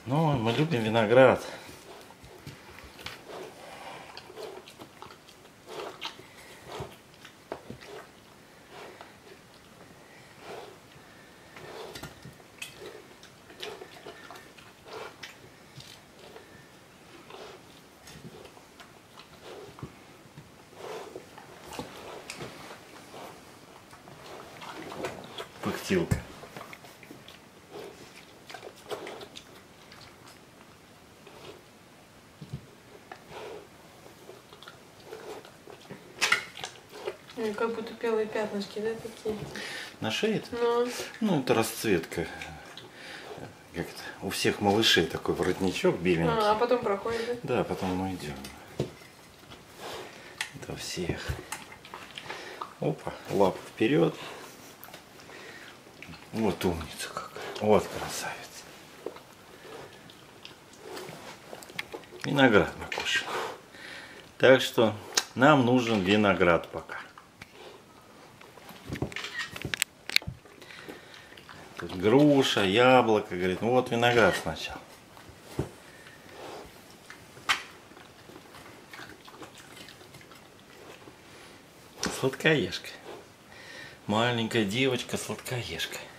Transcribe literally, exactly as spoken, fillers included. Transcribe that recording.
Ну, мы любим виноград. Пыхтилка. Как будто белые пятнышки, да, такие? На шее? Ну, Ну, это расцветка. Как это? У всех малышей такой воротничок беленький. а, а потом проходит, да? Да, потом мы идем. Это у всех. Опа, лапу вперед. Вот умница какая. Вот красавица. Виноград мы кушаем. Так что нам нужен виноград пока. Тут груша, яблоко, говорит, ну вот виноград сначала. Сладкоежка. Маленькая девочка сладкоежка.